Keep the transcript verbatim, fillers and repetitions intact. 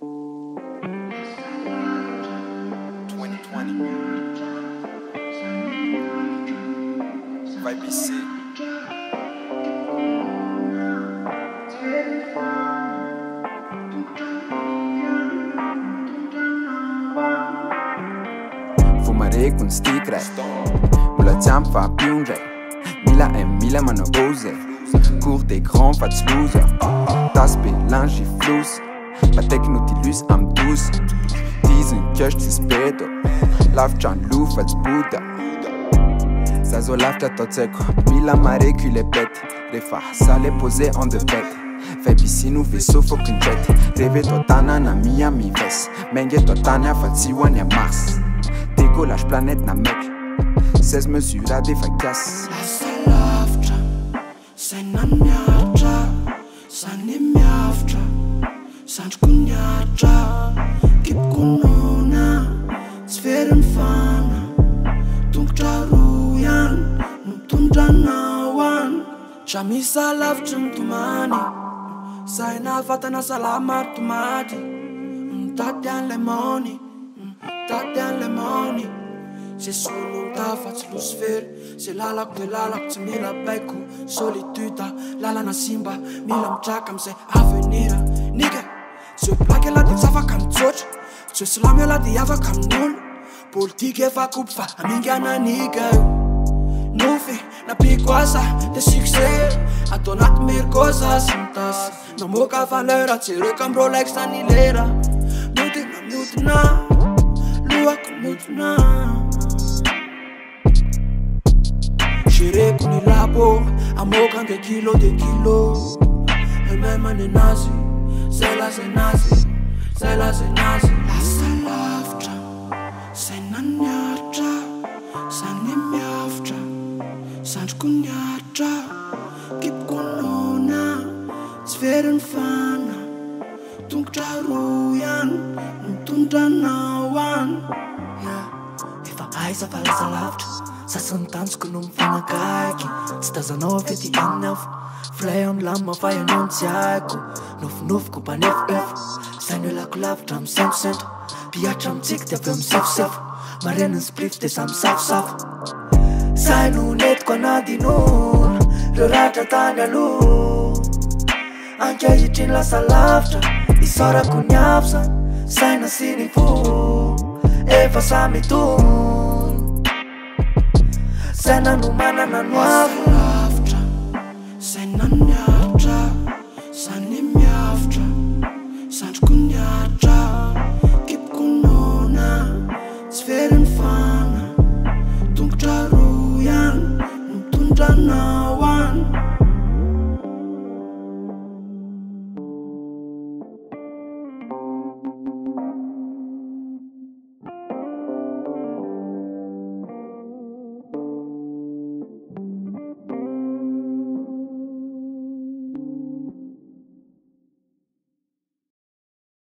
twenty twenty Vibe ici. Fumare con sticre, mula zampa piungere, mila e mila mano ose, cours des grands fats loser, taspe linge flous, la technotilus am douce, diesen köcht is pedo, lafchan lu fats buda. Zazo lafcha totseko, mila mare cule pète, refa sale posé en deux bêtes. Fais piscine ou vaisseau faut qu'une jette. Rêve totana na Miami ves, menge totana fatsiwan ya Mars. Décollage planète na mec, seize mesures à des facas. Asa lavitra, saina miatra, sany miavitra, sandroko niatra, kipoko nona, tsy very mifana, tongotra roa ihany no mitondra anao any. Dra misy lavitra mitomany, saina vatana salama tomady, mitady an'le mony, mitady an'le mony. Zay solo tafa tsy loso very, zay lalako de lalako tsy mila baiko. Solitude lalana simba, mila mitraka amizay avenir. Nigga, zay plaky ala de tsy afaka mitsotra, zay silamo ala de afaka amin'olo. Politika efa kopo fa amingana niga io. Nofy napiko asa de succès, atao anaty merkoza sy mitasy. Namoaka valeur tsy reka am Rolex na ny lera. Miodina miodina, lohako miodina. Géreko ny labo, amoaka de kilo de kilo. Elmema ny nazy, zay la zay nazy, zay la zay nazy. Asa lavitra, saina niatra, sany miavitra, sandroko niatra, kipoko nona, tsy very mifana, tongotra roa ihany no mitondra anao any. Efa aiza fa lasa lavitra, sasany tanjoko no mifanakaiky, tsy tazanao fety aminy afo. Filay amin'ny lamy mafay anao tsy haiko, nofinofiko mpanefofefo, sainy lako lavitra amy sentosento, piatra amitsika de avy amy sefosefo, mareniny splif de samy safosafo. Saino netiko anadinona, reo ratra tany aloha, ankehitriny lasa lavitra, isarako ny afsa, saina sy ny fo, efa samy tony, saina no manana no avo. Saina niatra,